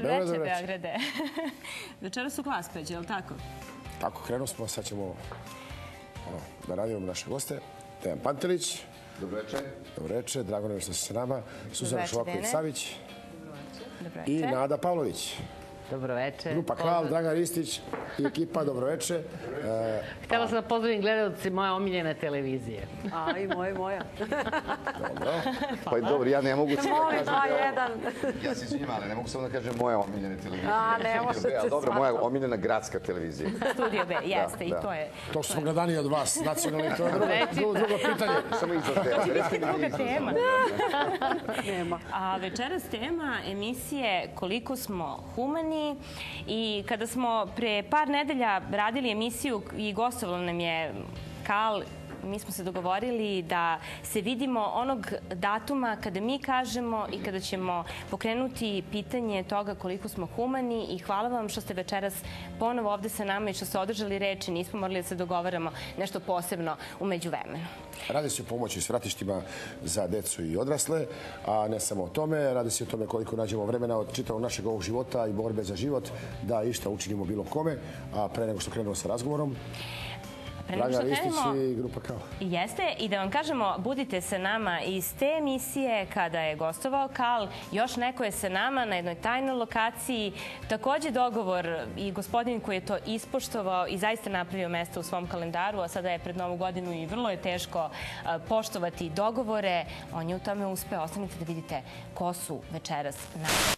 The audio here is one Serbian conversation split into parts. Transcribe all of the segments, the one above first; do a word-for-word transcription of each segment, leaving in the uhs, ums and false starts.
veče, Beograde. Večera su Glaspeđe, je li tako? Tako, krenuo smo, sad ćemo da radimo naše goste. Dejan Pantelić. Dobro večer. Dobro večer, drago nam je što ste s nama. Suzana Šovaković-Savić. Dobro I večer. Nada Pavlović. Dobro večer. Grupa Kral, Dragan Ristić i ekipa, dobro večer. Htjela sam da pozdravim gledalci moje omiljene televizije. A, i moja, moja. Dobro. Pa dobro, ja ne mogu samo da Molim, kažem... dva, jedan. Ja se izvinjam, ali ne mogu samo da kažem moja omiljena televizija. A, ne možete Ali dobro, moja svakako. omiljena gradska televizija. Studio B, jeste, i to je... To što smo gledaniji od vas, nacionalni, to je drugo, drugo pitanje. Samo izraz tema. Neka druga tema. Nema. A večeras tema emisije Koliko smo humani. I kada smo pre par nedelja radili emisiju i gostovalo nam je Kal, mi smo se dogovorili da se vidimo onog datuma kada mi kažemo i kada ćemo pokrenuti pitanje toga koliko smo humani i hvala vam što ste večeras ponovo ovde sa nama i što ste održali reči. Nismo morali da se dogovaramo nešto posebno u međuvremenu. Radi se o pomoći svratištima za decu i odrasle, a ne samo o tome. Radi se o tome koliko nađemo vremena od čitavog našeg ovog života i borbe za život da išta učinimo bilo kome, a pre nego što krenemo sa razgovorom, Dragan Ristić i Grupa Kral. Jeste, i da vam kažemo, budite sa nama iz te emisije kada je gostovao Kal. Još neko je sa nama na jednoj tajnoj lokaciji. Takođe dogovor i gospodin koji je to ispoštovao i zaista napravio mesto u svom kalendaru, a sada je pred Novu godinu i vrlo je teško poštovati dogovore. On je u tome uspeo. Ostanite da vidite ko su večeras na...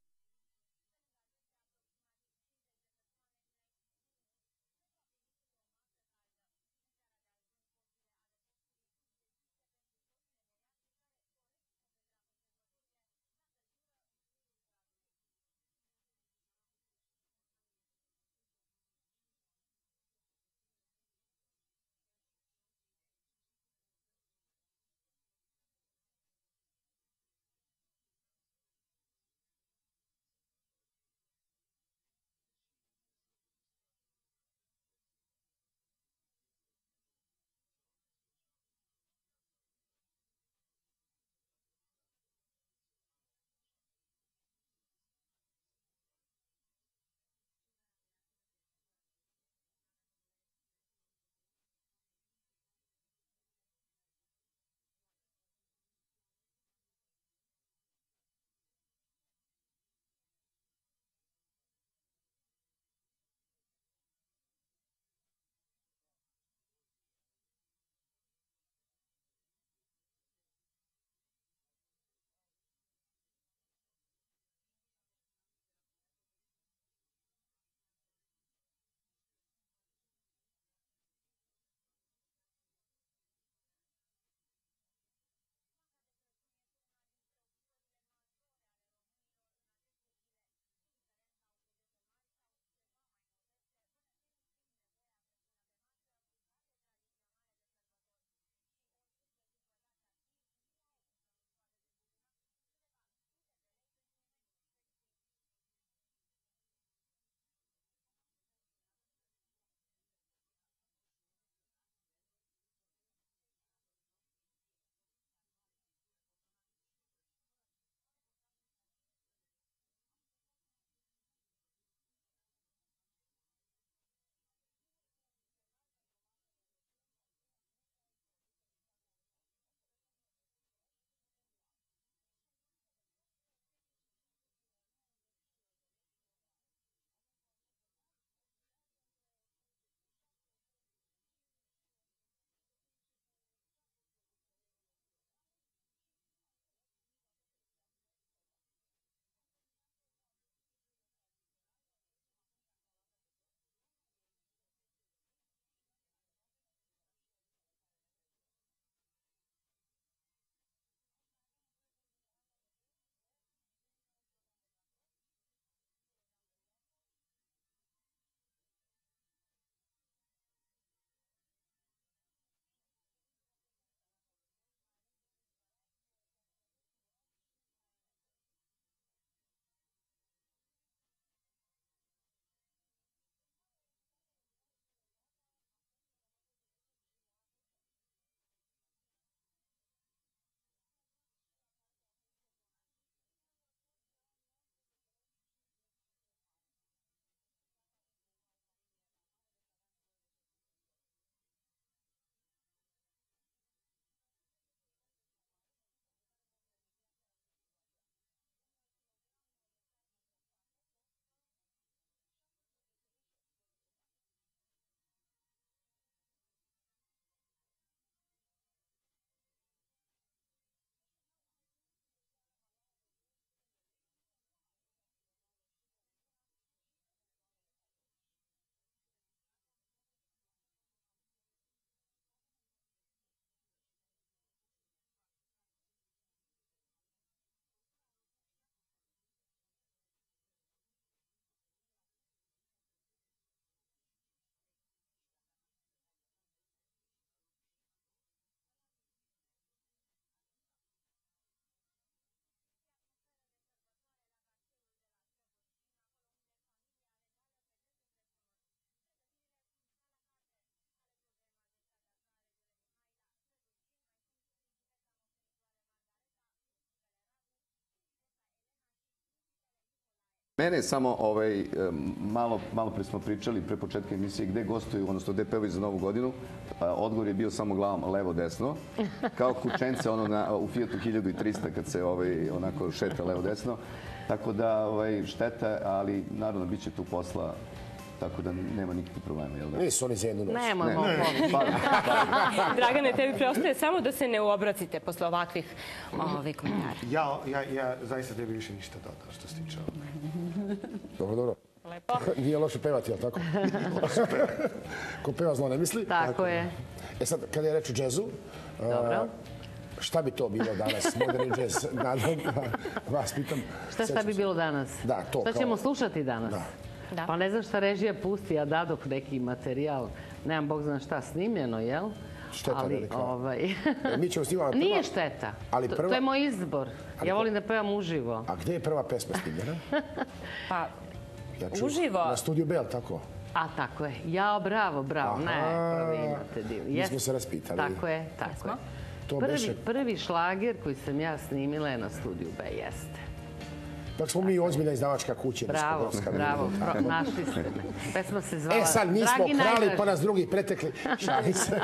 Mene je samo ovaj, malo, malo pre smo pričali pre početka emisije gde gostuju, odnosno gde pevaju za Novu godinu. Odgovor je bio samo glavom levo-desno. Kao kućence ono na, u Fiatu hiljadu trista kad se ovaj, onako šeta levo-desno. Tako da ovaj, šteta, ali naravno bit će tu posla. Tako da nema nikakvih problema, jel da? Nisu oni za jednu noć. Nemojmo. Dragane, tebi preostaje samo da se ne uobracite posle ovakvih komentara. Ja, ja, ja zaista tebi više ništa dodao što se tiče ovoga. Dobro, dobro. Lepo. Nije loše pevati, jel tako? Ko peva zlo ne misli. Tako je. E sad, kada je reč o džezu, Dobro. šta bi to bilo danas? Moderni džez, nadam, vas pitam. Šta šta bi bilo danas? Da, to Šta kao- ćemo slušati danas? Da. Da. Pa ne znam šta režija pusti, ja dadoh neki materijal. Nemam bog zna šta snimljeno, jel? Šteta Ali, velika. ovaj... E, mi ćemo snimati Nije prva... šteta. Ali To- prva- To je moj izbor. Ali Ja to- volim da pevam uživo. A gde je prva pesma snimljena? Pa, Ja čuo- Uživo? Na studiju Bell, tako? A, tako je. Jao, bravo, bravo. Ne, Aha. pa vi imate divno. Mi Jes- smo se raspitali. Tako je, tako je. To Prvi, beše- prvi šlager koji sam ja snimila je na studiju B, jeste. Tako smo mi ozbiljna izdavačka kuća. Bravo, diskografska. bravo, pro, našli ste me. Pesma se zvala E, sad nismo Dragi krali, najdraži. pa nas drugi pretekli. Šalim se.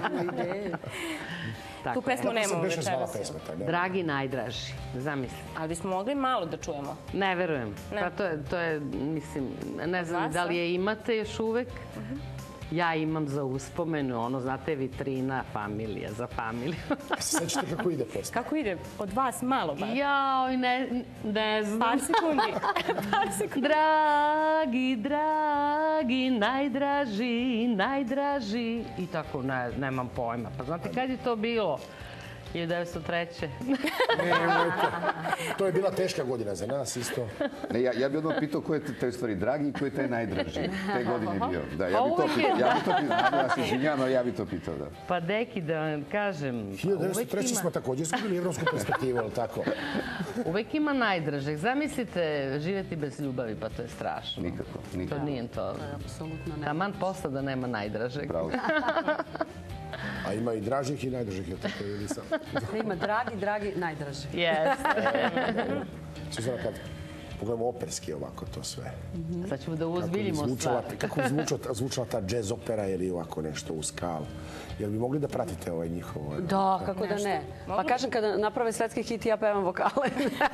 Tako tu je. pesmu Kako se nemamo beše zvala večeras. pesma? taj, ne? Dragi najdraži, zamisli. Ali bismo mogli malo da čujemo. Ne verujem. Ne. Pa to je, to je, mislim, ne znam Vas, da li a? je imate još uvek. Ja imam za uspomenu, ono, znate, vitrina, familija, za familiju. Se sećate kako ide pesma? Kako ide? Od vas malo bar. Jao, ne, ne znam. Par sekundi. Par sekundi. Dragi, dragi, najdraži, najdraži. I tako, ne, nemam pojma. Pa znate kad je to bilo? hiljadu devetsto treće. Nemojte. To je bila teška godina za nas isto. Ne, ja, ja bih odmah pitao ko je taj stvari dragi i ko je taj najdraži. Te godine je bio. Da, ja Pa bih to uvijek je- pitao. Ja bih to pitao. Ja se izvinjavam, ali ja bih to pitao, da. Pa deki, da vam kažem, hiljadu devetsto treće uvek ima- smo također izgubili evropsku perspektivu, ali tako? uvek ima najdražeg. Zamislite, živjeti bez ljubavi, pa to je strašno. Nikako, To nikako. nije to. Apsolutno ne. Taman posla da nema najdražeg. Bravo. A ima i dražih i najdražih, je tako ili sam? Ima dragi, dragi, najdraži. Jeste. Suzana, kad pogledamo operski ovako to sve. Sad ćemo da Kako bi uozbiljimo zvučala, stvar. kako bi zvučala, zvučala ta jazz opera ili ovako nešto u skalu? Jel bi mogli da pratite ovaj njihov... ovaj, Da, kako da ne. Pa kažem, kada naprave svetski hit, ja pevam vokale.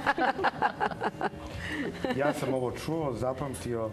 Ja sam ovo čuo, zapamtio.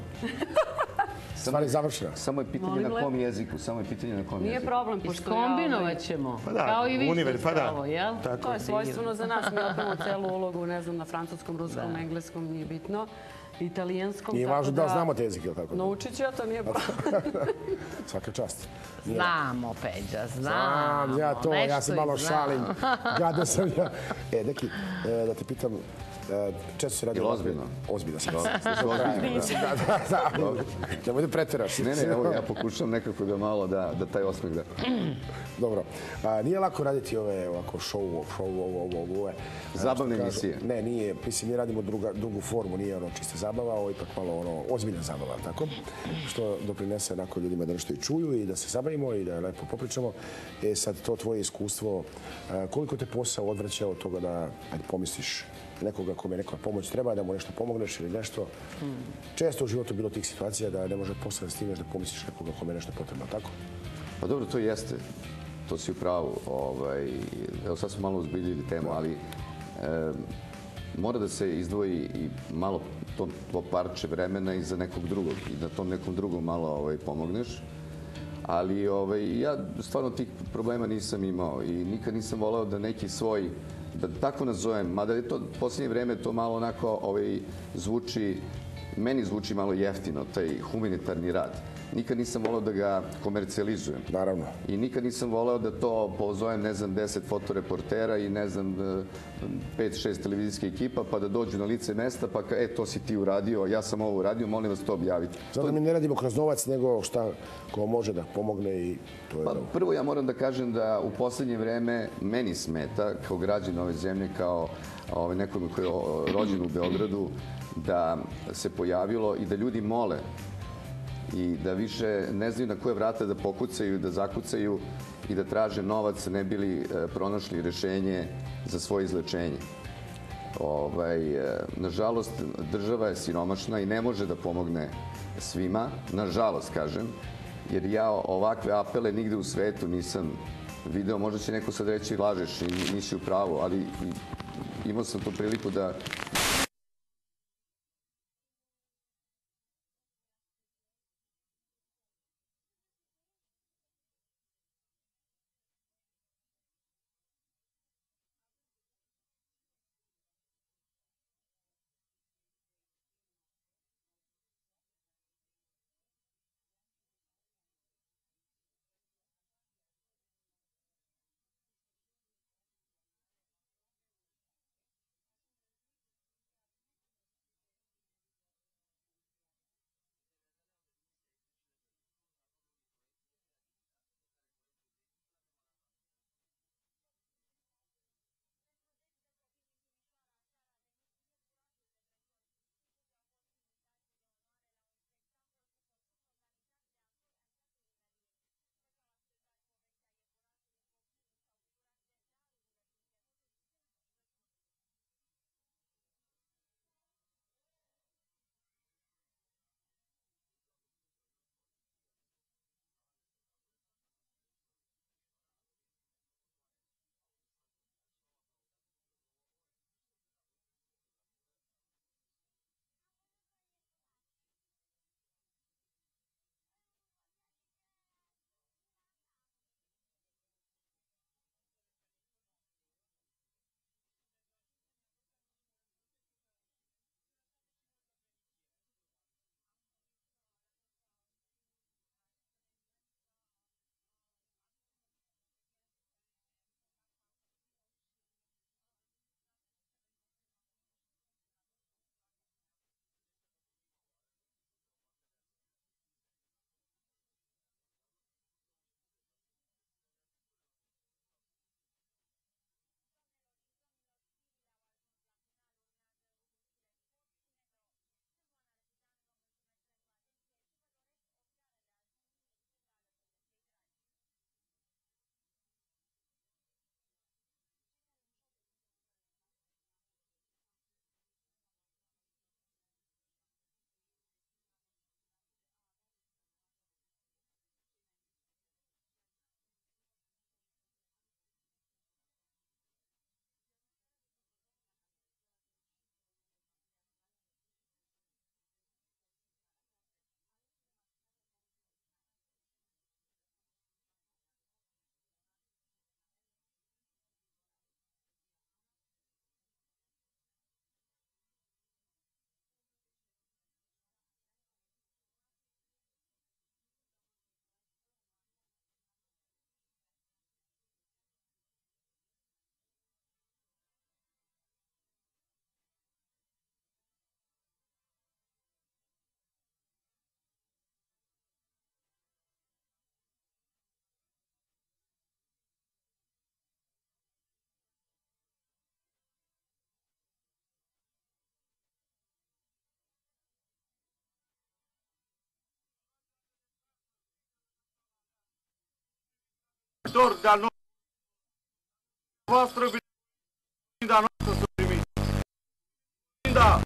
Stvar je završena. Samo je pitanje Molim na kom lepo. jeziku. Samo je pitanje na kom Nije jeziku. problem, pošto ja... Iskombinovat ćemo. Pa da, Kao i vi univer- što pa ste da. ovo, jel? Tako To je svojstveno za nas. Mi otmemo celu ulogu, ne znam, na francuskom, ruskom, engleskom, nije bitno. Italijanskom. Nije tako važno da znamo te jezike, jel tako? Naučit ću ja, to nije problem. Svaka čast. Znamo, Peđa, znamo. Znam, ja to, ja Nešto se i malo znam. šalim. Gada sam ja. E, Deki, e, da te pitam, e, često se radi... Jel ovako- ozbiljno? Ozbiljno sam. Dobro, ozbiljno, da. Da, da, da. Nemoj da preteraš. Ne, ne, evo, ja pokušam nekako da malo da, da taj osmeh da... Dobro. A, nije lako raditi ove ovako show, show, ovo, ovo, ovo, ove. Zabavne Što kažu- emisije. Ne, nije. Mislim, mi radimo druga, drugu formu, nije ono čista zabava, ovo je ipak malo ono ozbiljna zabava, tako? Što doprinese onako ljudima da nešto i čuju i da se zabavimo i da lepo popričamo. E sad, to tvoje iskustvo, a, koliko te posao odvraća od toga da, ajde, pomisliš nekoga kome neka pomoć treba, da mu nešto pomogneš ili nešto. Često u životu bilo tih situacija da ne može posao da stigneš da pomisliš nekoga kome je nešto potrebno, tako? Pa dobro, to jeste. To si u pravu. Ovaj, evo sad smo malo uzbiljili temu, ali e, mora da se izdvoji i malo to, to parče vremena i za nekog drugog i da tom nekom drugom malo ovaj, pomogneš. Ali ovaj, ja stvarno tih problema nisam imao i nikad nisam voleo da neki svoj, da tako nazovem, mada je to u posljednje vreme to malo onako ovaj, zvuči, meni zvuči malo jeftino, taj humanitarni rad. Nikad nisam voleo da ga komercijalizujem. Naravno. I nikad nisam voleo da to pozovem, ne znam, deset fotoreportera i ne znam, pet, šest televizijske ekipa, pa da dođu na lice mesta, pa ka, e, to si ti uradio, ja sam ovo uradio, molim vas to objaviti. Zato mi ne radimo kroz novac, nego šta ko može da pomogne i to je Pa, dobro. prvo ja moram da kažem da u poslednje vreme meni smeta, kao građan ove zemlje, kao ovaj, nekome koji je rođen u Beogradu, da se pojavilo i da ljudi mole i da više ne znaju na koje vrata da pokucaju, da zakucaju i da traže novac, ne bili e, pronašli rešenje za svoje izlečenje. Ovaj, e, nažalost, država je siromašna i ne može da pomogne svima, nažalost kažem, jer ja ovakve apele nigde u svetu nisam video. Možda će neko sad reći lažeš i nisi u pravu, ali imao sam tu priliku da de-al noastră, binda noastră să primiți. Binda,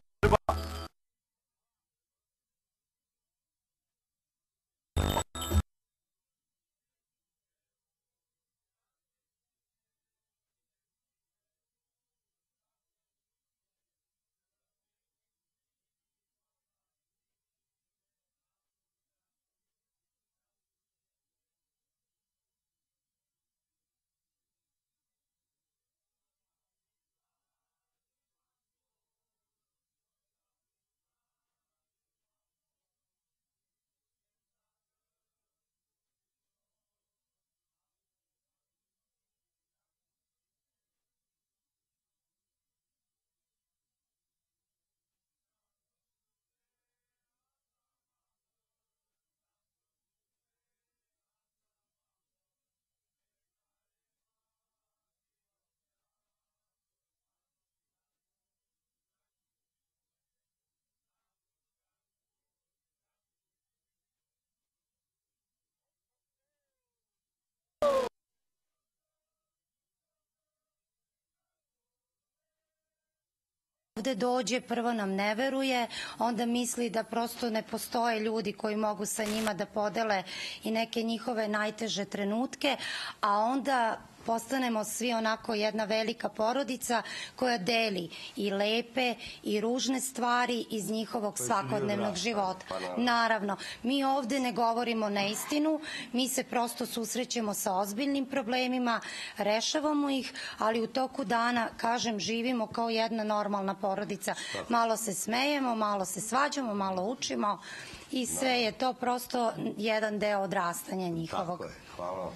ovde dođe, prvo nam ne veruje, onda misli da prosto ne postoje ljudi koji mogu sa njima da podele i neke njihove najteže trenutke, a onda postanemo svi onako jedna velika porodica koja deli i lepe i ružne stvari iz njihovog svakodnevnog života. Naravno, mi ovde ne govorimo neistinu, mi se prosto susrećemo sa ozbiljnim problemima, rešavamo ih, ali u toku dana, kažem, živimo kao jedna normalna porodica. Malo se smejemo, malo se svađamo, malo učimo i sve je to prosto jedan deo odrastanja njihovog. Tako je, hvala.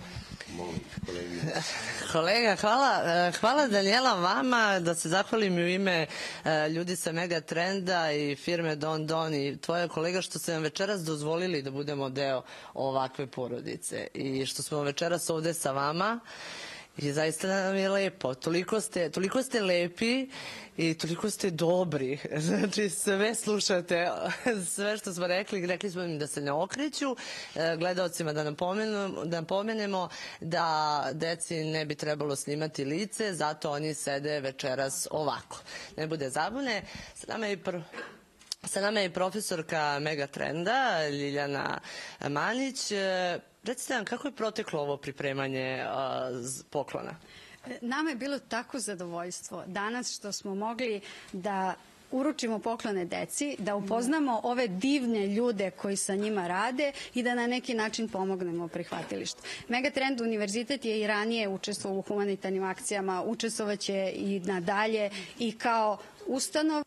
Kolega, hvala, hvala Danijela vama, da se zahvalim u ime ljudi sa Megatrenda i firme Don Don i tvoje kolega što ste nam večeras dozvolili da budemo deo ovakve porodice i što smo večeras ovde sa vama. I zaista nam je lepo. Toliko ste, toliko ste lepi i toliko ste dobri. Znači sve slušate, sve što smo rekli, rekli smo im da se ne okreću, gledaocima da napomenemo, da napomenemo da deci ne bi trebalo snimati lice, zato oni sede večeras ovako. Ne bude zabune. Sa nama je i prvo... Sa nama je profesorka Megatrenda, Ljiljana Manić. Recite nam, kako je proteklo ovo pripremanje poklona? Nama je bilo tako zadovoljstvo danas što smo mogli da uručimo poklone deci, da upoznamo ove divne ljude koji sa njima rade i da na neki način pomognemo prihvatilištu. Megatrend univerzitet je i ranije učestvovao u humanitarnim akcijama, učestvovaće i nadalje i kao ustanova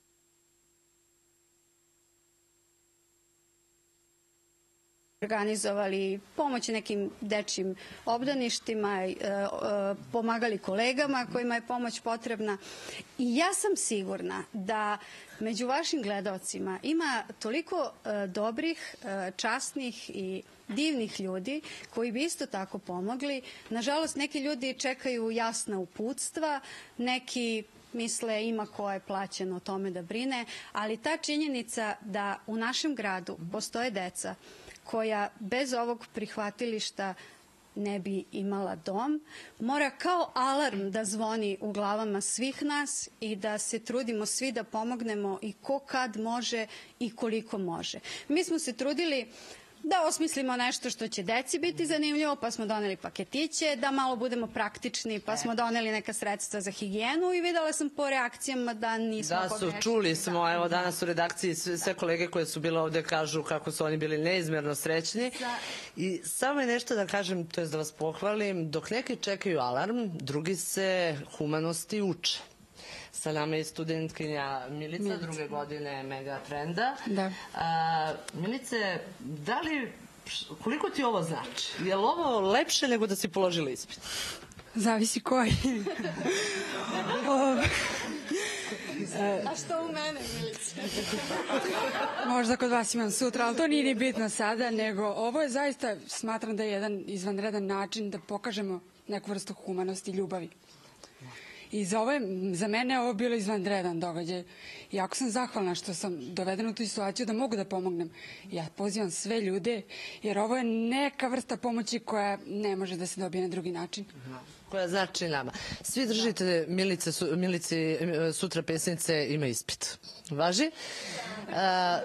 organizovali pomoć nekim dečjim obdaništima, pomagali kolegama kojima je pomoć potrebna. I ja sam sigurna da među vašim gledaocima ima toliko dobrih, časnih i divnih ljudi koji bi isto tako pomogli. Nažalost, neki ljudi čekaju jasna uputstva, neki misle ima ko je plaćen o tome da brine, ali ta činjenica da u našem gradu postoje deca koja bez ovog prihvatilišta ne bi imala dom, mora kao alarm da zvoni u glavama svih nas i da se trudimo svi da pomognemo i ko kad može i koliko može. Mi smo se trudili da osmislimo nešto što će deci biti zanimljivo, pa smo doneli paketiće, da malo budemo praktični, pa smo doneli neka sredstva za higijenu i videla sam po reakcijama da nismo pogrešili. Da su, čuli smo, evo danas u redakciji sve kolege koje su bile ovde kažu kako su oni bili neizmjerno srećni. I samo je nešto da kažem, to je da vas pohvalim, dok neki čekaju alarm, drugi se humanosti uče. Sa nama je studentkinja Milica, Milica. druge godine Megatrenda. Da. A, Milice, da li, koliko ti ovo znači? Je li ovo lepše nego da si položila ispit? Zavisi koji. A što u mene, Milice? Možda kod vas imam sutra, ali to nije ni bitno sada, nego ovo je zaista, smatram da je jedan izvanredan način da pokažemo neku vrstu humanosti i ljubavi. I za, ove, za mene je ovo bilo izvanredan događaj. Jako sam zahvalna što sam dovedena u tu situaciju da mogu da pomognem. Ja pozivam sve ljude, jer ovo je neka vrsta pomoći koja ne može da se dobije na drugi način. Koja znači nama. Svi držite Milice, su, Milici sutra pesnice ima ispit. Važi? Uh,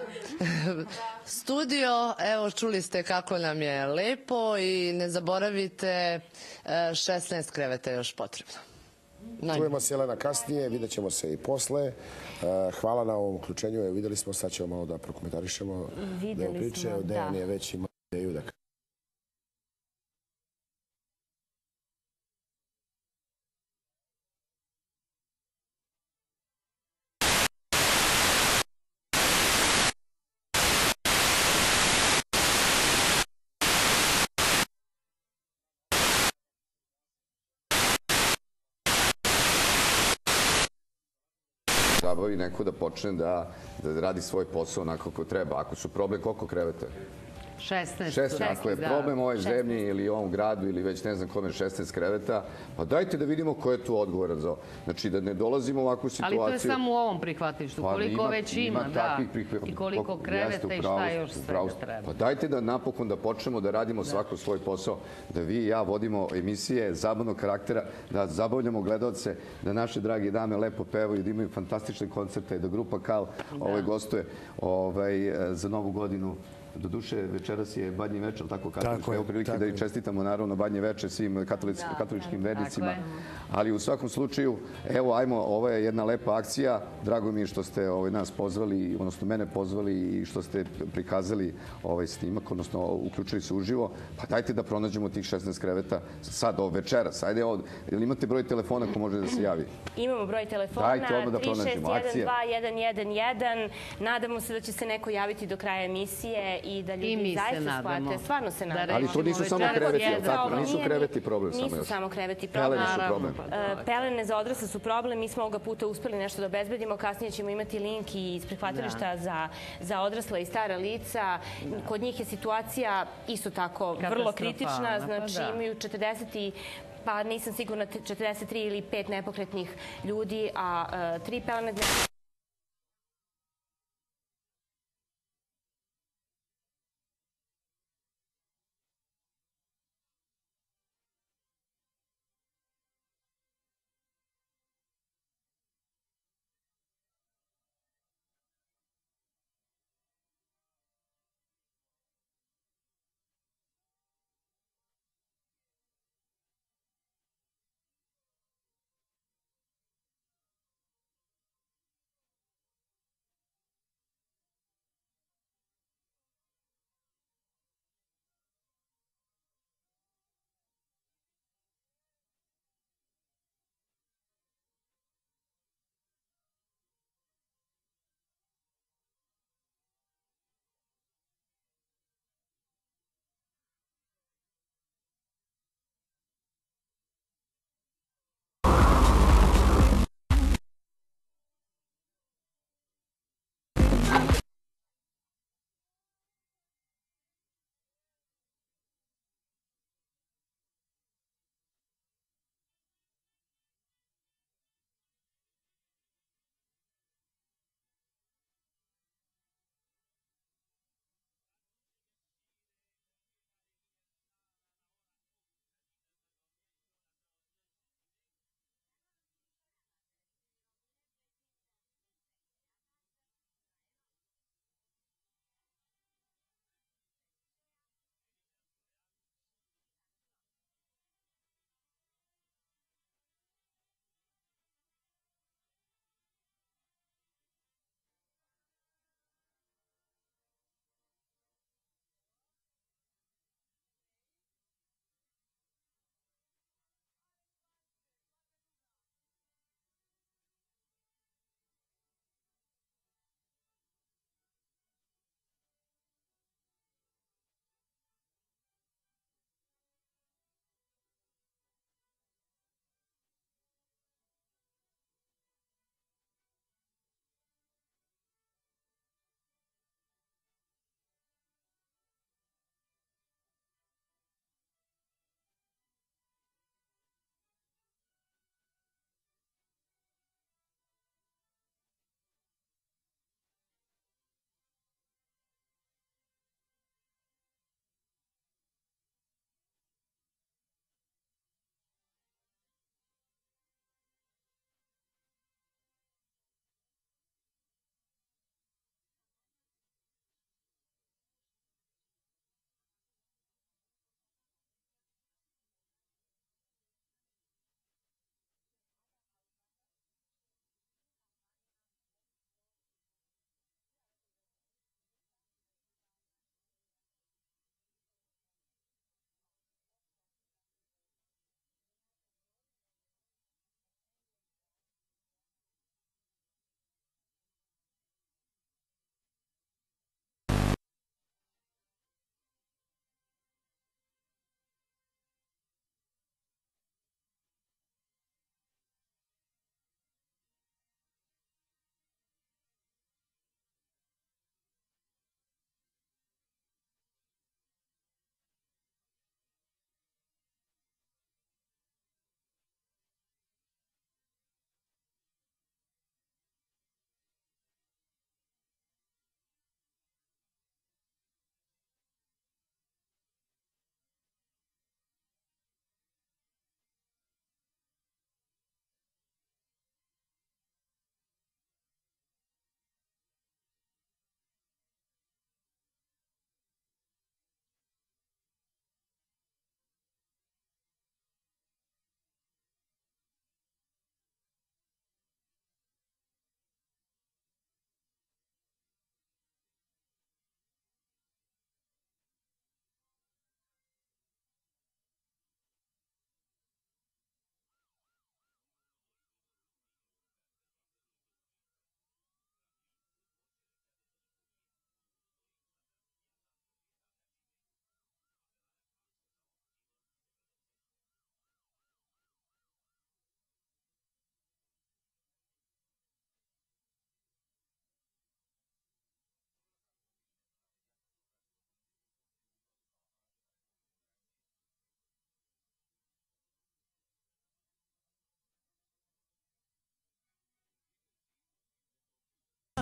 studio, evo čuli ste kako nam je lepo i ne zaboravite šesnaest kreveta još potrebno. Čujemo se, Jelena, kasnije, vidjet ćemo se i posle. Hvala na ovom uključenju. Videli smo, sad ćemo malo da prokomentarišemo deo priče. Dejan je već imao ideju da... Zabavi neko da počne da, da radi svoj posao onako kako treba. Ako su problem, koliko kreveta? šesnaest. šesnaest, ako je problem u ovoj zemlji ili u ovom gradu ili već ne znam kome šesnaest kreveta, pa dajte da vidimo ko je tu odgovoran za ovo. Znači da ne dolazimo u ovakvu situaciju. Ali to je samo u ovom prihvatilištu. Koliko već ima, da. I koliko kreveta i šta još svega treba. Pa dajte da napokon da počnemo da radimo svako svoj posao, da vi i ja vodimo emisije zabavnog karaktera, da zabavljamo gledalce, da naše dragi dame lepo pevaju, da imaju fantastične koncerte, da grupa Kal gostuje za Novu godinu. Do duše, večeras je Badnji večer, tako katolički. Evo prilike da i čestitamo naravno Badnji večer svim katoličkim vernicima. Ali u svakom slučaju, evo, ajmo, ovo je jedna lepa akcija. Drago mi je što ste nas pozvali, odnosno mene pozvali i što ste prikazali ovaj snimak, odnosno uključili se uživo. Pa dajte da pronađemo tih šesnaest kreveta sad, ovo večeras. Ajde, ili imate broj telefona ko može da se javi? Imamo broj telefona, tri šest jedan dva jedan jedan jedan. Nadamo se da će se neko javiti do kraja emisije i da ljudi zaista shvate. Stvarno se nadamo. Ali to nisu samo kreveti, ali tako? Nisu kreveti problem samo još. Nisu samo kreveti problem. Pelene su problem. Pelene za odrasle su problem. Mi smo ovoga puta uspeli nešto da obezbedimo. Kasnije ćemo imati link iz prihvatilišta za odrasle i stara lica. Kod njih je situacija isto tako vrlo kritična. Znači imaju četrdeset pa nisam sigurna, četrdeset tri ili pet nepokretnih ljudi, a tri pelene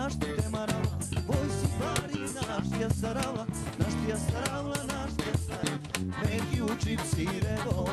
naštite marala, boj si pari naštija starala, naštija starala, naštija starala, neki učip si revo.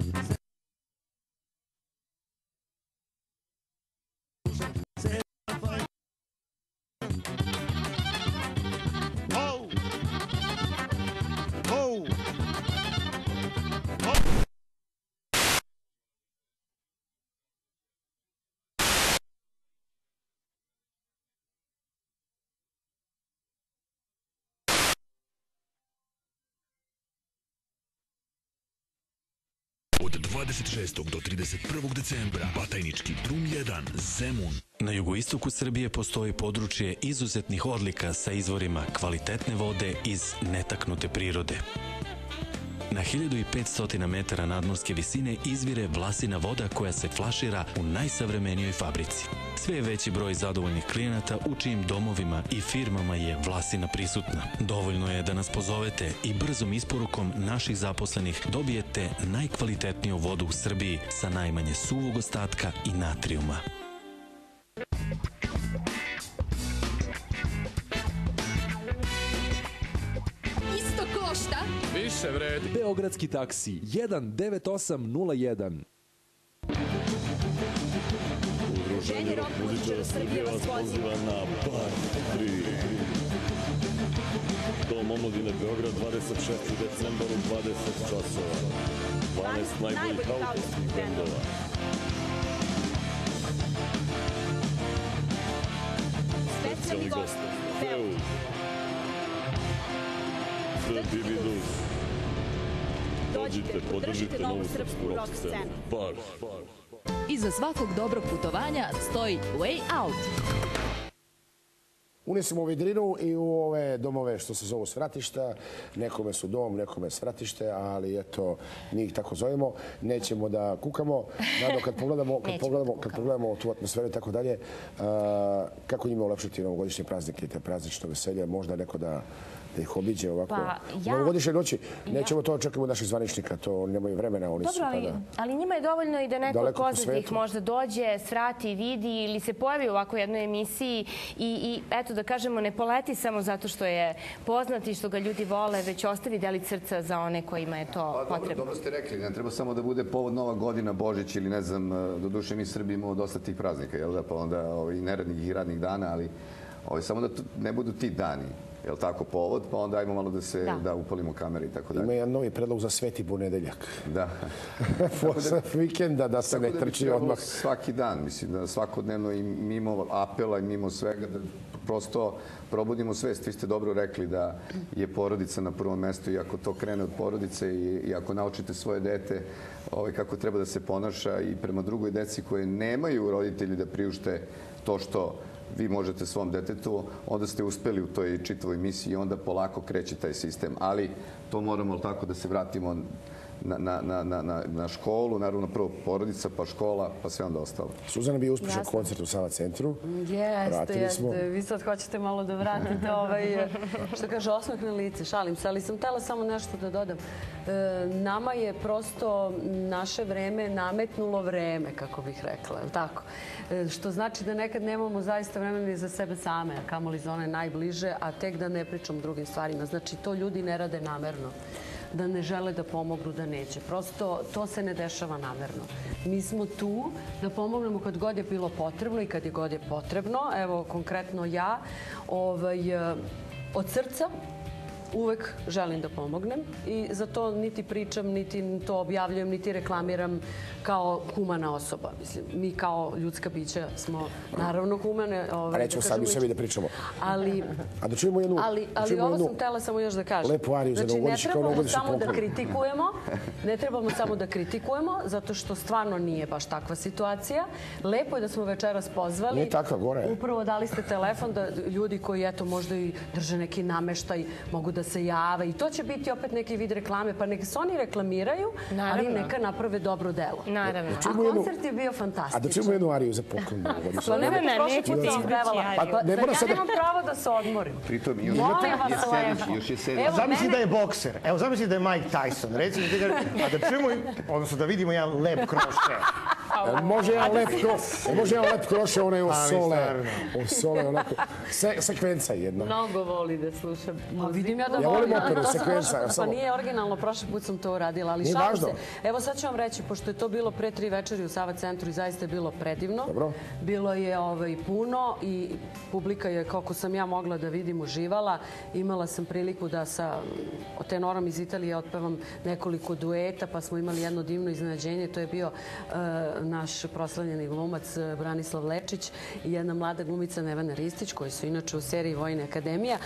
Od dvadeset šestog do trideset prvog decembra Batajnički drum jedan Zemun. Na jugoistoku Srbije postoji područje izuzetnih odlika sa izvorima kvalitetne vode iz netaknute prirode. Na hiljadu petsto metara nadmorske visine izvire Vlasina voda koja se flašira u najsavremenijoj fabrici. Sve je veći broj zadovoljnih klijenata u čijim domovima i firmama je Vlasina prisutna. Dovoljno je da nas pozovete i brzom isporukom naših zaposlenih dobijete najkvalitetniju vodu u Srbiji sa najmanje suvog ostatka i natrijuma. Više vredi. Beogradski taksi jedan devet osam nula jedan. Udruženje rock muzičara Srbije vas poziva na Bar tri. Dom omladine Beograd, dvadeset šesti decembar u dvadeset časova. dvanaest najboljih autorskih bendova. Specijalni gost, Feu, Srbi Bidus. Dođite, podržite novu srpsku rock scenu. Bar. Iza svakog dobrog putovanja stoji Way Out. Unesemo u vidrinu i u ove domove što se zovu svratišta. Nekome su dom, nekome svratište, ali eto, njih tako zovemo. Nećemo da kukamo. Nado, kad pogledamo, kad pogledamo, kad pogledamo tu atmosferu i tako dalje, kako njima ulepšiti novogodišnje praznike i te praznično veselje, možda neko da da ih obiđe ovako. U novogodišnje noći. Nećemo to očekati od naših zvaničnika, to nemaju vremena, oni su tada... Ali njima je dovoljno i da neko poznatih možda dođe, svrati, vidi ili se pojavi u ovako jednoj emisiji i eto da kažemo ne poleti samo zato što je poznat i što ga ljudi vole, već ostavi delić srca za one kojima je to potrebno. Dobro ste rekli, ne treba samo da bude povod Nova godina, Božić ili ne znam, do duše mi Srbi imamo dosta tih praznika, jel da, pa onda i neradnih i radnih dana, ali samo da ne budu ti dani. Je li tako povod, pa onda ajmo malo da se da upalimo kamere i tako dalje. Ima jedan novi predlog za Sveti ponedeljak. Da. Posle vikenda da se ne trči odmah. Svaki dan, mislim, da svakodnevno i mimo apela i mimo svega, da prosto probudimo svest. Vi ste dobro rekli da je porodica na prvom mestu i ako to krene od porodice i ako naučite svoje dete kako treba da se ponaša i prema drugoj deci koje nemaju roditelji da priušte to što vi možete svom detetu, onda ste uspeli u toj čitavoj misiji i onda polako kreće taj sistem. Ali to moramo tako da se vratimo na školu, naravno prvo porodica, pa škola, pa sve onda ostalo. Suzana, bio uspešan koncert u Sava centru. Jeste, jeste. Vi sad hoćete malo da vratite što kaže osmeh na lice, šalim se, ali sam htela samo nešto da dodam. Nama je prosto naše vreme nametnulo vreme, kako bih rekla, je li tako? Što znači da nekad nemamo zaista vremena ni za sebe same, a kamoli za one najbliže, a tek da ne pričam o drugim stvarima. Znači, to ljudi ne rade namerno, da ne žele da pomognu, da neće. Prosto, to se ne dešava namerno. Mi smo tu da pomognemo kad god je bilo potrebno i kad je god je potrebno. Evo, konkretno ja, od srca uvek želim da pomognem i za to niti pričam, niti to objavljujem, niti reklamiram kao humana osoba. Mislim, mi kao ljudska bića smo naravno humane. A nećemo sami sebi da pričamo. Ali, A da čujemo jednu... Ali ovo sam htela samo još da kažem. Lepo Ariju za novogodišnji kao novogodišnji poklon. Znači, ne trebamo samo da kritikujemo, ne trebamo samo da kritikujemo, zato što stvarno nije baš takva situacija. Lepo je da smo večeras pozvali. Nije takva, gore je. Upravo dali ste telefon da ljudi koji, eto, možda i drže neki nameštaj, mogu da se jave i to će biti opet neki vid reklame, pa neka se oni reklamiraju, ali neka naprave dobro delo. Naravno. A koncert je bio fantastičan. A da čujemo jednu Ariju za poklon. Pa ne, ne, prošli put sam izpevala. Ja nemam pravo da se odmorim. Pritom, još je sedem. Zamisli da je bokser. Evo, zamisli da je Mike Tyson. Recimo, a da čujemo, odnosno da vidimo jedan lep krošče. Može jedan lepko, može jedan lepko još onaj o sole, o sole, onako, sekvenca jedna. Mnogo voli da sluša muziku. Vidim ja da Ja volim volim, operu, to sam sekvenca. prošle- pa nije originalno, prošli put sam to uradila, ali Nije šalim važno. se. Evo sad ću vam reći, pošto je to bilo pre tri večeri u Sava centru i zaista je bilo predivno. Dobro. Bilo je ovaj, puno i publika je, kako sam ja mogla da vidim, uživala. Imala sam priliku da sa tenorom iz Italije otpevam nekoliko dueta, pa smo imali jedno divno iznenađenje. To je bio uh, naš proslavljeni glumac uh, Branislav Lečić i jedna mlada glumica Nevena Ristić, koji su inače u seriji Vojne akademija.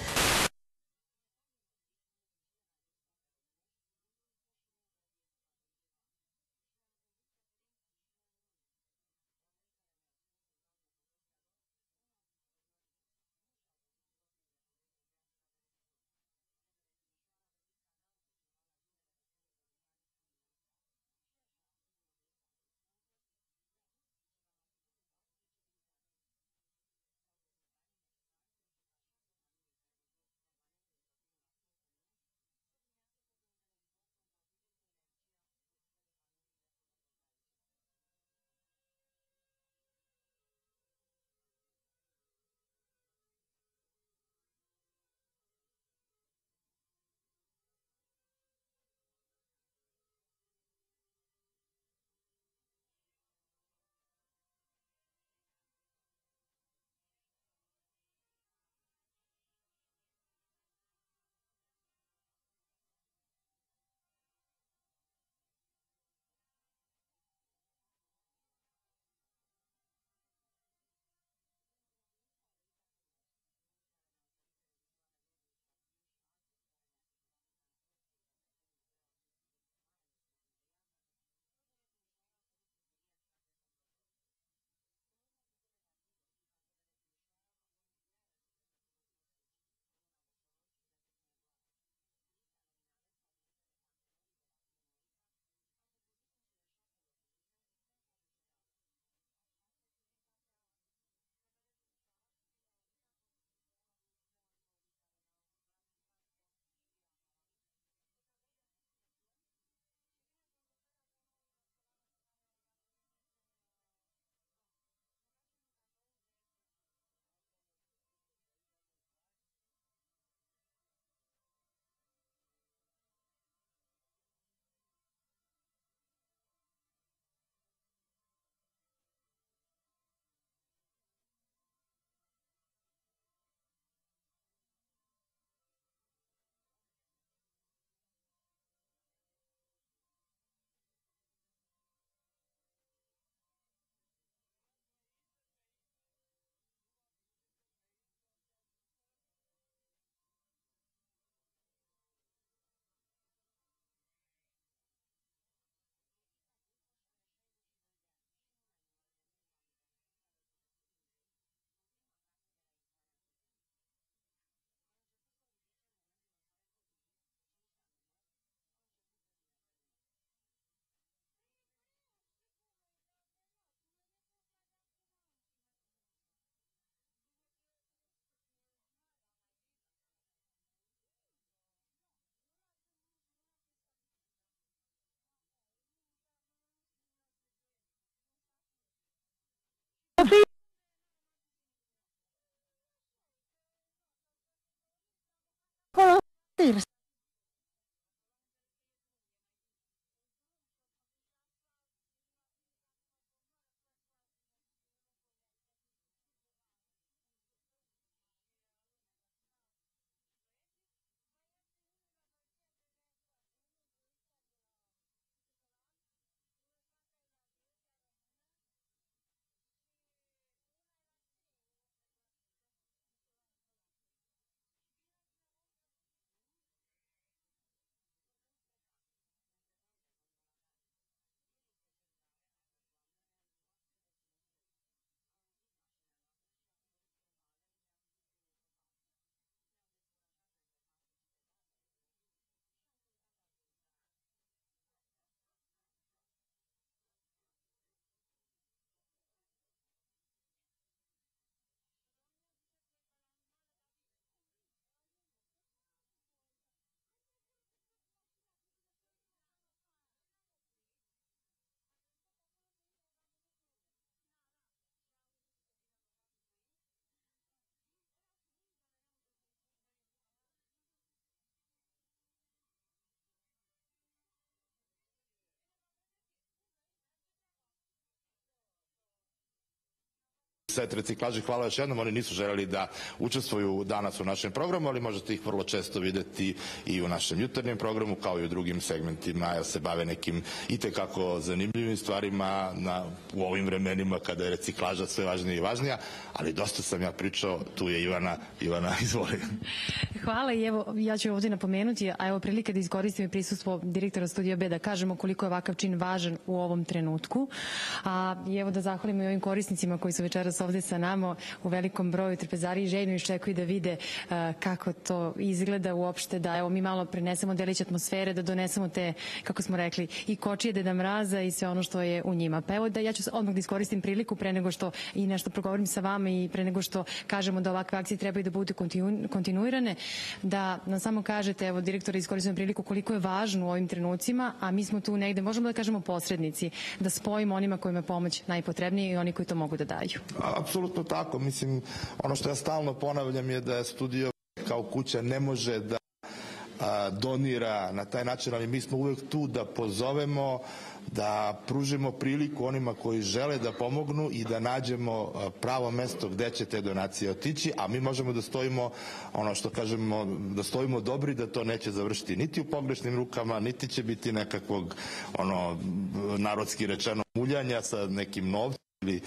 set reciklaže, hvala još jednom, oni nisu želeli da učestvuju danas u našem programu, ali možete ih vrlo često videti i u našem jutarnjem programu, kao i u drugim segmentima, jer se bave nekim itekako zanimljivim stvarima na, u ovim vremenima kada je reciklaža sve važnija i važnija, ali dosta sam ja pričao, tu je Ivana. Ivana, izvoli. Hvala i evo, ja ću ovdje napomenuti, a evo prilike da iskoristim i prisustvo direktora Studija B da kažemo koliko je ovakav čin važan u ovom trenutku. A i evo da zahvalimo i ovim korisnicima koji su večeras ovdje sa nama u velikom broju, trpezari i željno iščekuju da vide uh, kako to izgleda uopšte, da evo mi malo prenesemo delić atmosfere, da donesemo te, kako smo rekli, i kočije Deda Mraza i sve ono što je u njima. Pa evo da ja ću odmah da iskoristim priliku pre nego što i nešto progovorim sa vama i pre nego što kažemo da ovakve akcije trebaju da budu kontinu, kontinuirane, da nam samo kažete, evo direktore, iskoristim priliku koliko je važno u ovim trenucima, a mi smo tu negde, možemo da kažemo posrednici, da spojimo onima kojima je pomoć najpotrebnija i oni koji to mogu da daju. Apsolutno tako. Mislim, ono što ja stalno ponavljam je da Studio kao kuća ne može da a, donira na taj način, ali mi smo uvek tu da pozovemo, da pružimo priliku onima koji žele da pomognu i da nađemo pravo mesto gde će te donacije otići, a mi možemo da stojimo, ono što kažemo, da stojimo dobri, da to neće završiti niti u pogrešnim rukama, niti će biti nekakvog, ono, narodski rečeno, muljanja sa nekim novcem ili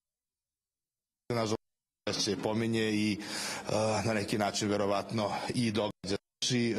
nažalost će pominje i uh, na neki način verovatno i događa. Znači,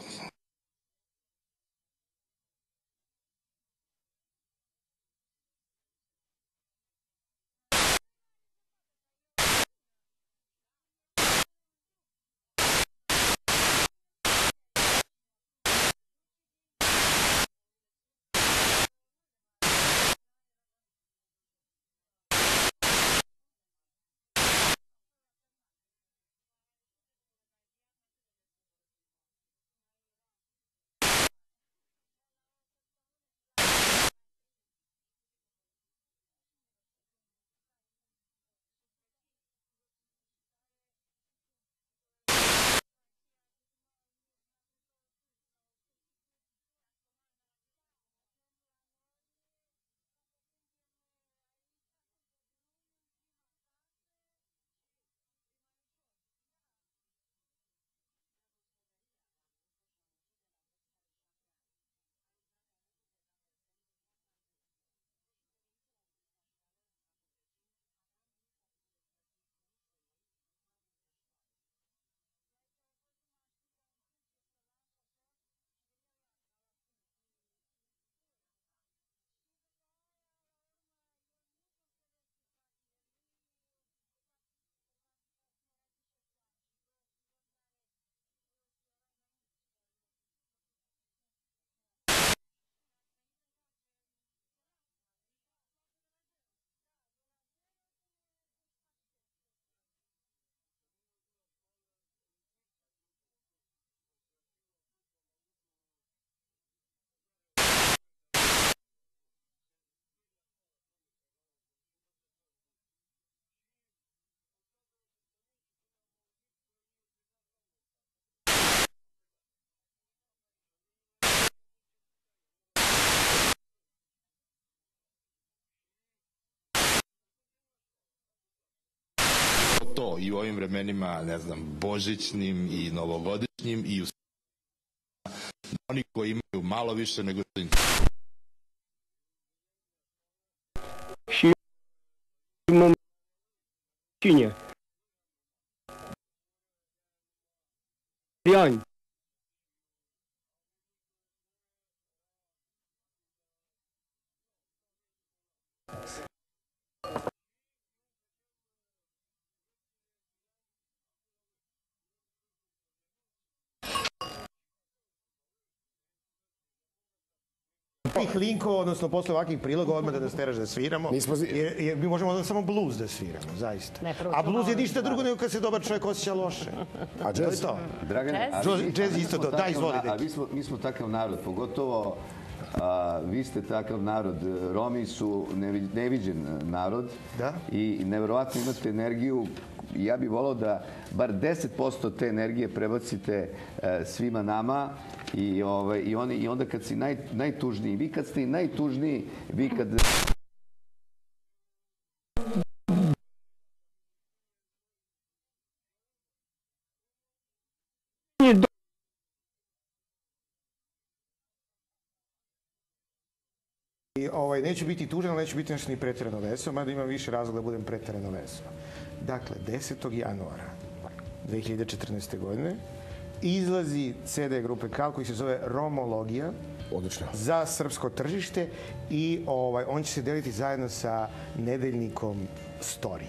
to i u ovim vremenima, ne znam, božićnim i novogodišnjim i u oni koji imaju malo više nego što im... Imam činje. Jan. Tih linkova, odnosno posle ovakvih priloga odmah da nas teraš da sviramo, jer, jer mi možemo da samo blues da sviramo, zaista. A blues je ništa drugo nego kad se dobar čovjek osjeća loše. A džez? Dragane, džez isto to, da, izvoli. A mi smo, mi smo takav narod, pogotovo a, vi ste takav narod. Romi su neviđen narod i neverovatno imate energiju. Ja bih volao da bar deset posto te energije prebacite e, svima nama i, ovaj, i, oni, i onda kad si naj, najtužniji, vi kad ste najtužniji, vi kad... Neću biti tužan, ali neću biti nešto ni pretjerano veseo, mada imam više razloga da budem pretjerano veseo. Dakle, desetog januara dve hiljade četrnaeste. godine izlazi ce de grupe Kal koji se zove Romologija za srpsko tržište i on će se deliti zajedno sa nedeljnikom Story.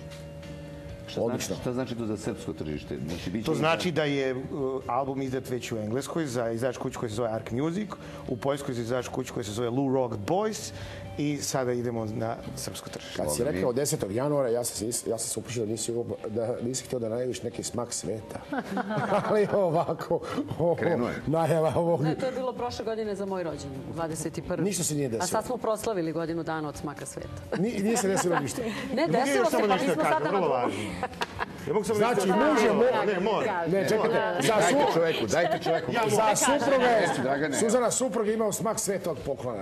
Šta znači to za srpsko tržište? To znači da je album izdat već u Engleskoj za izdavač kuću koja se zove Ark Music, u Poljskoj za izdavač kuću koja se zove Lou Rock Boys i sada idemo na srpsko tržište. Kad si rekao desetog januara, ja sam se upušao da nisi htio da najaviš neki smak sveta. Ali ovako, najava ovog... Ne, to je bilo prošle godine za moj rođendan, dvadeset prvi. Ništa se nije desilo. A sad smo proslavili godinu dana od smaka sveta. Nije se desilo ništa. Ne, desilo se, pa nismo sada na drugu. Znači, možemo... Ne, mora. Ne, čekajte. Dajte čoveku, dajte čoveku. Za supruge, Suzana supruga imao smak sveta od poklona.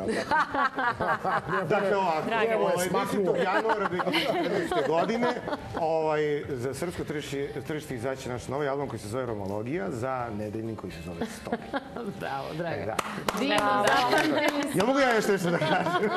Dakle, ovako, desetog januara dve hiljade četrnaeste. godine za srpsko tržište izaći naš novi album koji se zove Romologija za nedeljnik koji se zove Story. Bravo, draga. Ja mogu ja još nešto da kažem?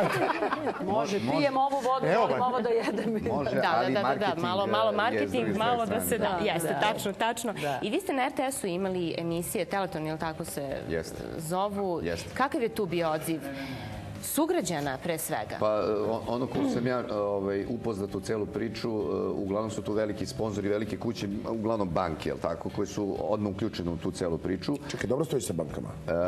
Može, pijem ovu vodu, volim ovo da jedem. Da, da, da, malo marketing, malo da se da. Jeste, tačno, tačno. I vi ste na er te esu imali emisije, Teleton, ili tako se zovu. Kakav je tu bio odziv sugrađana pre svega? Pa ono ko sam ja upoznat u celu priču, uglavnom su tu veliki sponzori, velike kuće, uglavnom banke, jel tako, koje su odmah uključene u tu celu priču. Čekaj, dobro stoji sa bankama?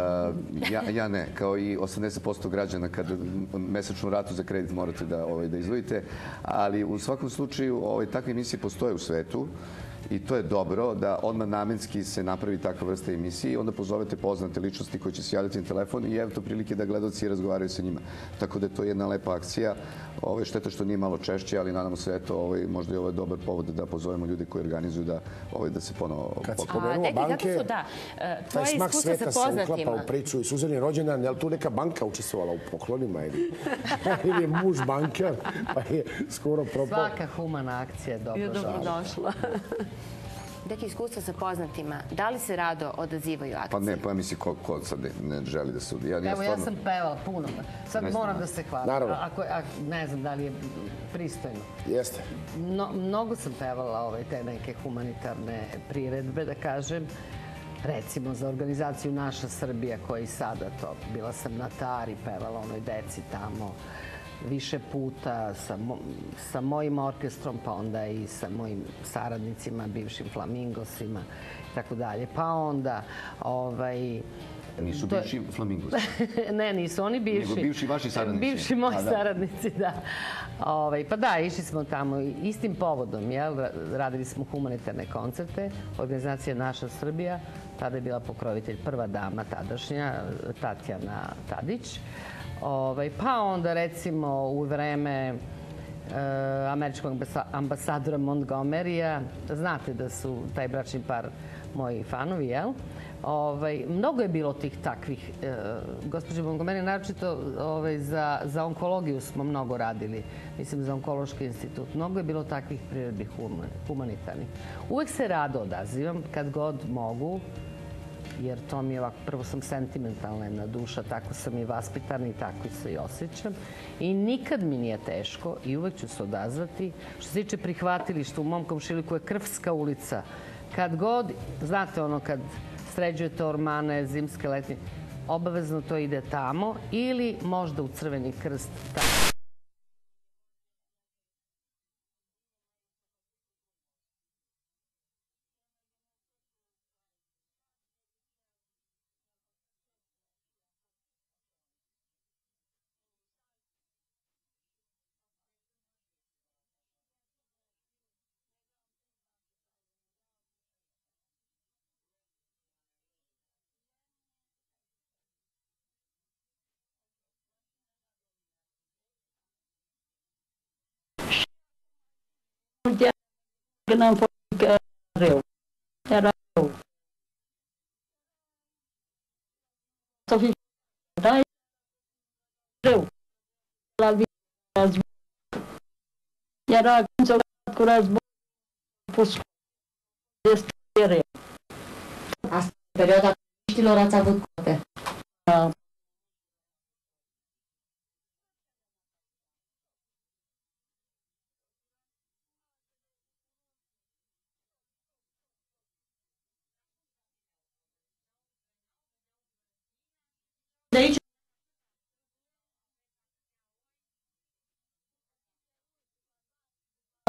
Ja ne, kao i osamdeset posto građana kad mesečnu ratu za kredit morate da izdvojite, ali u svakom slučaju takve emisije postoje u svetu. I to je dobro da odmah namenski se napravi takva vrsta emisije i onda pozovete poznate ličnosti koji će se javiti na telefon i evo to prilike da gledalci razgovaraju sa njima. Tako da je to jedna lepa akcija. Šteta što nije malo češće, ali nadamo se eto, možda je ovo dobar povod da pozovemo ljude koji organizuju da se ponovo pokažu. Kad si pomenuo banke, taj smak sveta se uklapa u priču i Suzanin rođendan, je li tu neka banka učestvovala u poklonima ili je muž banker, pa je skoro propao? Svaka humana akcija je dobrodošla. Neke iskustva sa poznatima, da li se rado odazivaju akcije? Pa ne, pa ja mislim ko sad ne želi da se odija. Evo, ja sam pevala puno. Sad moram da se hvalim. Ne znam da li je pristojno. Jeste. Mnogo sam pevala te neke humanitarne priredbe, da kažem. Recimo za organizaciju Naša Srbija, koja i sada to. Bila sam na Tari, pevala onoj deci tamo. Više puta sa mojim orkestrom, pa onda i sa mojim saradnicima, bivšim Flamingosima i tako dalje. Pa onda... Nisu bivši Flamingosi? Ne, nisu oni bivši. Nego bivši vaši saradnici? Bivši moji saradnici, da. Pa da, išli smo tamo istim povodom, jel? Radili smo humanitarne koncerte. Organizacija Naša Srbija, tada je bila pokrovitelj prva dama tadašnja, Tatjana Tadić. Pa onda recimo u vreme američkog ambasadora Montgomerya, znate da su taj bračni par moji fanovi, jel? Mnogo je bilo tih takvih. Gospođe Montgomerya, naročito za onkologiju smo mnogo radili, mislim za onkološki institut. Mnogo je bilo takvih priredbi humanitarnih. Uvek se rado odazivam kad god mogu, jer to mi je ovako, prvo sam sentimentalna jedna duša, tako sam i vaspitana i tako se i osjećam. I nikad mi nije teško i uvek ću se odazvati. Što se tiče prihvatilišta, u mom komšiliku je Krvska ulica. Kad god, znate ono kad sređujete ormane, zimske, letnje, obavezno to ide tamo ili možda u Crveni krst tamo. Că n-am fost rău. Era rău. Să fii da, rău. La război. Era când s-a luat cu război, a fost destul de rău. Asta, în perioada comuniștilor, ați avut cote.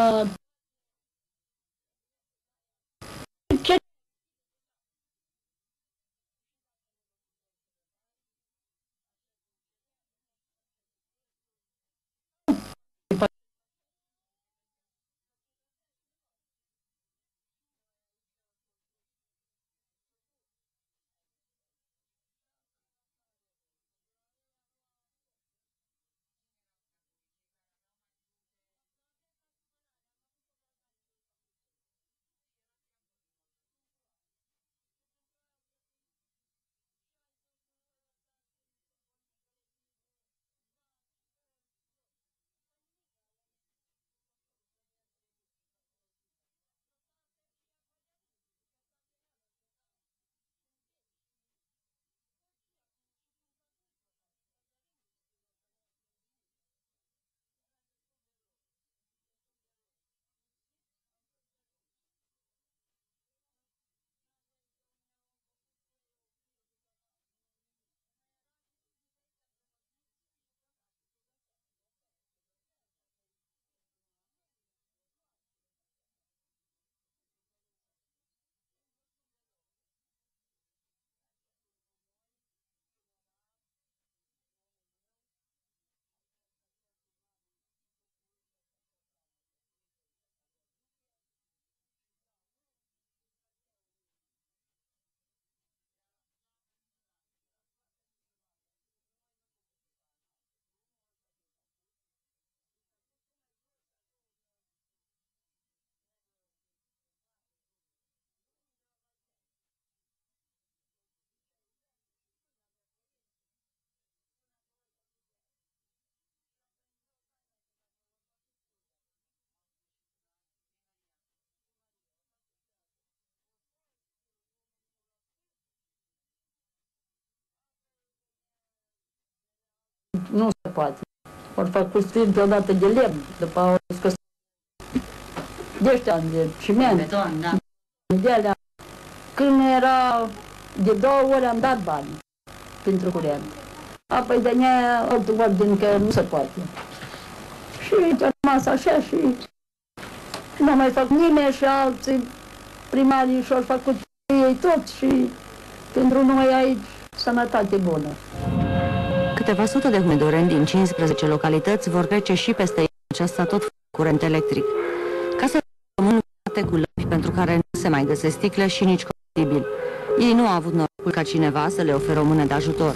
Nu se poate. Ori făcut sfinți odată de lemn, după au scos de ăștia de ciment. Beton, da. De alea. Când era de două ori am dat bani pentru curent. Apoi de aia altul ordin că nu se poate. Și a rămas așa și nu mai fac nimeni și alții primarii și-au făcut ei tot și pentru noi aici sănătate bună. Câteva sute de humidoreni din cincisprezece localități vor trece și peste aceasta tot curent electric. Casele române cu lămpi pentru care nu se mai găsesc sticle și nici combustibil. Ei nu au avut norocul ca cineva să le ofere o mână de ajutor.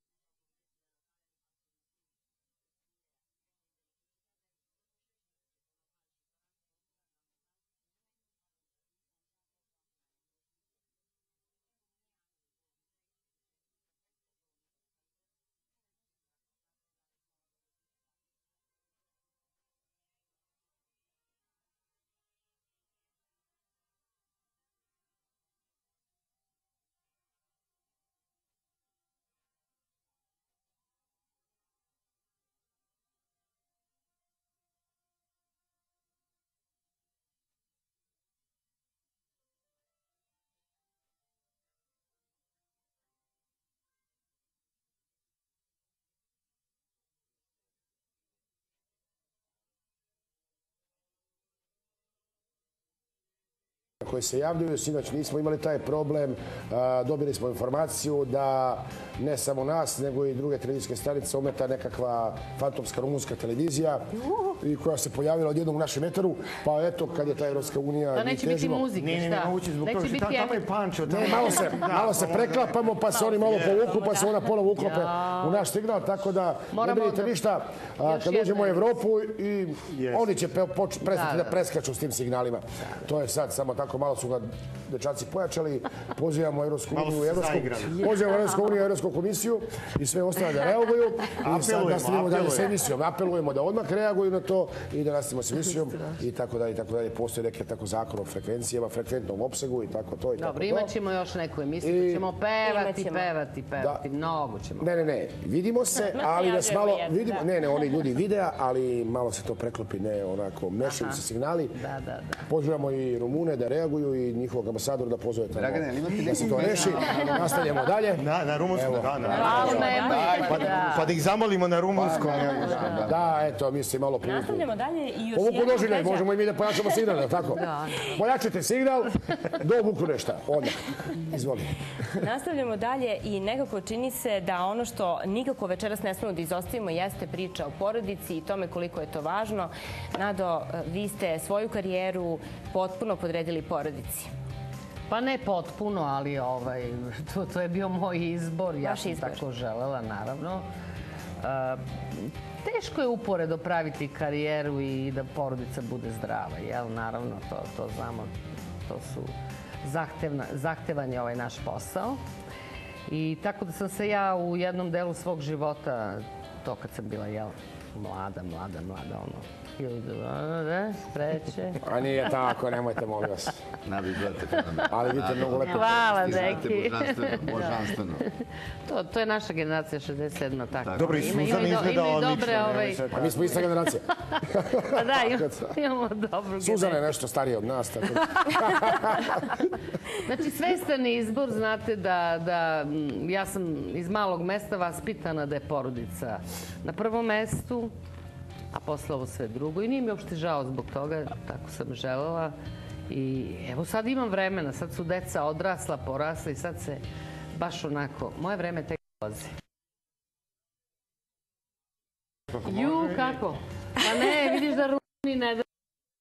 koji se javljaju. Sinoć nismo imali taj problem. Dobili smo informaciju da ne samo nas, nego i druge televizijske stanice ometa nekakva fantomska rumunska televizija i koja se pojavila odjednom u našem eteru. Pa eto, kad je ta Evropska unija... Da neće biti muzike, šta? Neće biti tamo je pančo. Malo se preklapamo, pa se oni malo povuku, pa se ona ponovo uklope u naš signal, tako da ne vidite ništa. Kad uđemo u Evropu i oni će prestati da preskaču s tim signalima. To je sad samo tako, malo su ga dečaci pojačali. Pozivamo Evropsku uniju, pozivamo Evropsku uniju, Evropsku komisiju i sve ostale da reaguju. I sad nastavimo dalje s emisijom. Apelujemo da odmah reaguju na to i da nastavimo s emisijom i tako dalje i tako dalje. Postoji neke tako zakon o frekvencijama, frekventnom opsegu i tako to i tako to. Dobro, imat ćemo još neku emisiju, ćemo pevati, pevati, pevati, mnogo ćemo. Ne, ne, ne, vidimo se, ali nas malo vidimo, ne, ne, oni ljudi videa, ali malo se to preklopi, ne, onako, mešaju se signali. Da, da, da. Pozivamo i Rumune da reaguju i njihovog ambasadora da pozove tamo da se to reši. Nastavljamo dalje. Na rumunskom, da, na. Pa da ih zamolimo na rumunskom. Da, eto, mi se malo povučemo Nastavljamo dalje i još Ovo jednom podoživljaj, Peđa. možemo i mi da pojačamo signal, je li tako? Pojačajte signal, do obuku nešto. Onda, izvoli. Nastavljamo dalje i nekako čini se da ono što nikako večeras ne smemo da izostavimo jeste priča o porodici i tome koliko je to važno. Nado, vi ste svoju karijeru potpuno podredili porodici. Pa ne potpuno, ali ovaj, to, to je bio moj izbor. Ja Vaš sam izbor. tako želela, naravno. E, teško je uporedo praviti karijeru i da porodica bude zdrava, jel? Naravno, to, to znamo. To su zahtevna, zahtevan je ovaj naš posao. I tako da sam se ja u jednom delu svog života, to kad sam bila, jel, mlada, mlada, mlada, ono, treće. A nije tako, nemojte, molim vas. Nada, izgledate fenomenalno. Ali vidite mnogo lepo. Hvala, Deki. Deki. Božanstveno. To, to je naša generacija šezdeset sedma tako. Dobro, i Suzana izgleda odlično. A mi smo ista generacija. Pa da, imamo dobru generaciju. Suzana je nešto starija od nas. Tako. Znači, svestan izbor, znate da, da ja sam iz malog mesta vaspitana da je porodica na prvom mestu, a posle ovo sve drugo. I nije mi uopšte žao zbog toga, tako sam želela. I evo sad imam vremena, sad su deca odrasla, porasla i sad se baš onako, moje vreme tek dolazi. Ju, kako? Pa ne, vidiš da ružni ne da...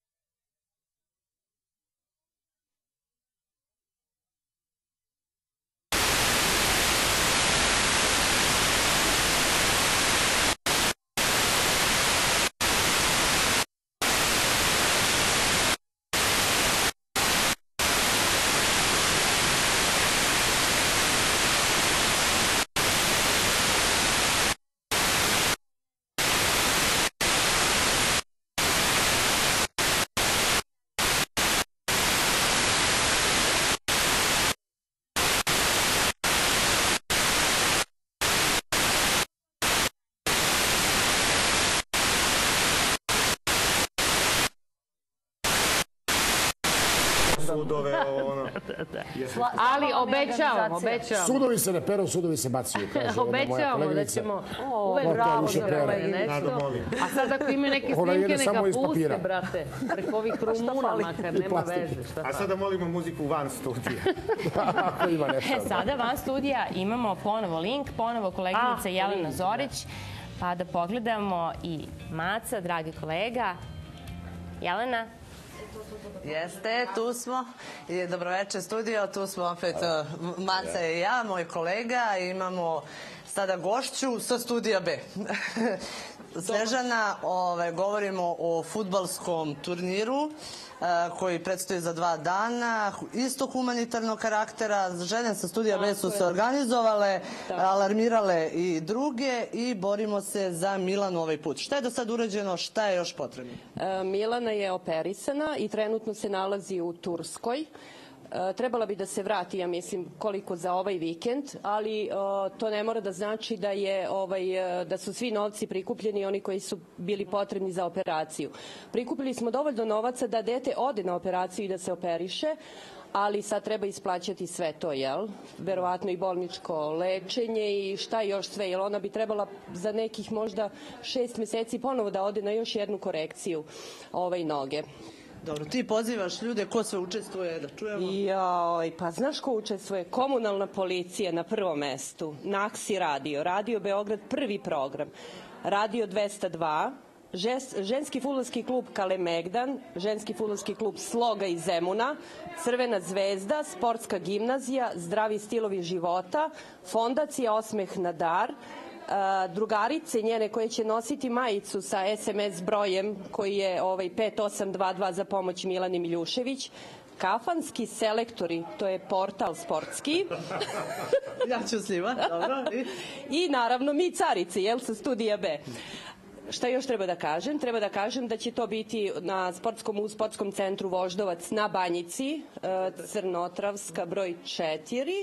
Sudove, ono... Ali obećavam, obećavam. Sudovi se ne peru, sudovi se bacaju, kaže ona moja Obećavamo da koleginica. ćemo uvek bravo za kolege nešto. A sad ako imaju neke snimke, neka puste, brate, preko ovih Rumuna, makar nema veze. A sada molimo muziku van studija. Ako ima nešto. E, sada van studija imamo ponovo link, ponovo koleginica Jelena Zorić, pa da pogledamo i Maca, dragi kolega. Jelena? Jeste, tu smo. I dobroveče studio, tu smo opet uh, Maca i ja, moj kolega. Imamo sada gošću sa studija B. Snežana, ove, govorimo o fudbalskom turniru koji predstoji za dva dana, isto humanitarnog karaktera. Žene sa studija B su se organizovale, alarmirale i druge i borimo se za Milanu ovaj put. Šta je do sad urađeno, šta je još potrebno? Milana je operisana i trenutno se nalazi u Turskoj. Trebala bi da se vrati, ja mislim, koliko za ovaj vikend, ali to ne mora da znači da je ovaj da su svi novci prikupljeni, oni koji su bili potrebni za operaciju. Prikupili smo dovoljno novaca da dete ode na operaciju i da se operiše, ali sad treba isplaćati sve to, jel? Verovatno i bolničko lečenje i šta još sve, jer ona bi trebala za nekih možda šest meseci ponovo da ode na još jednu korekciju ovaj noge. Dobro, ti pozivaš ljude, ko sve učestvuje, da čujemo? Joj, pa znaš ko učestvuje? Komunalna policija na prvom mestu, Naksi radio, Radio Beograd prvi program, Radio dvesta dva, ženski fudbalski klub Kalemegdan, ženski fudbalski klub Sloga iz Zemuna, Crvena zvezda, sportska gimnazija, Zdravi stilovi života, Fondacija Osmeh na dar, drugarice njene koje će nositi majicu sa es em es brojem koji je ovaj pet osam dva dva za pomoć Milani Miljušević, Kafanski selektori, to je portal sportski. Ja ću s njima, dobro. I naravno mi carice, jel, sa studija B. Šta još treba da kažem? Treba da kažem da će to biti na sportskom, u sportskom centru Voždovac na Banjici, Crnotravska broj četiri.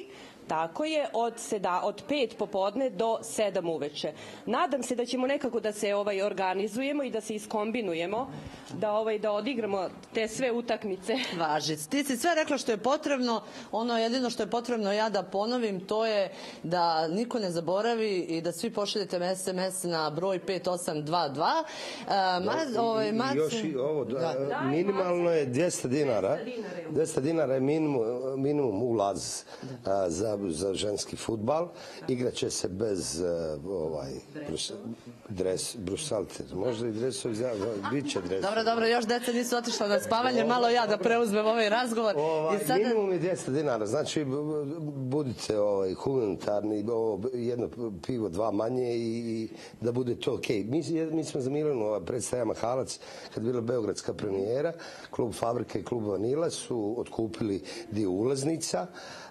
Tako je, od, seda, od pet popodne do sedam uveče. Nadam se da ćemo nekako da se ovaj, organizujemo i da se iskombinujemo, da, ovaj, da odigramo te sve utakmice. Važi. Ti si sve rekla što je potrebno. Ono jedino što je potrebno ja da ponovim, to je da niko ne zaboravi i da svi pošaljete es em es na broj pet osam dva dva. I, ovaj, i još i ovo, da. minimalno je dvjesto dinara. dvjesto dinara je minimum, minimum ulaz a, za, za ženski fudbal. Igraće se bez uh, ovaj, brus, dres, brusalte. Možda i dresovi, bit će dresovi. Dobro, dobro, još deca nisu otišla na spavanje, malo ja da preuzmem ovaj razgovor. Ovaj, I sada... Minimum je dvjesto dinara, znači budite ovaj, humanitarni, ovo, jedno pivo, dva manje i, i da bude to okej. Okay. Mi, mi smo za Milanu predstavljama Halac, kad je bila beogradska premijera, klub Fabrika i klub Vanila su otkupili dio ulaznica.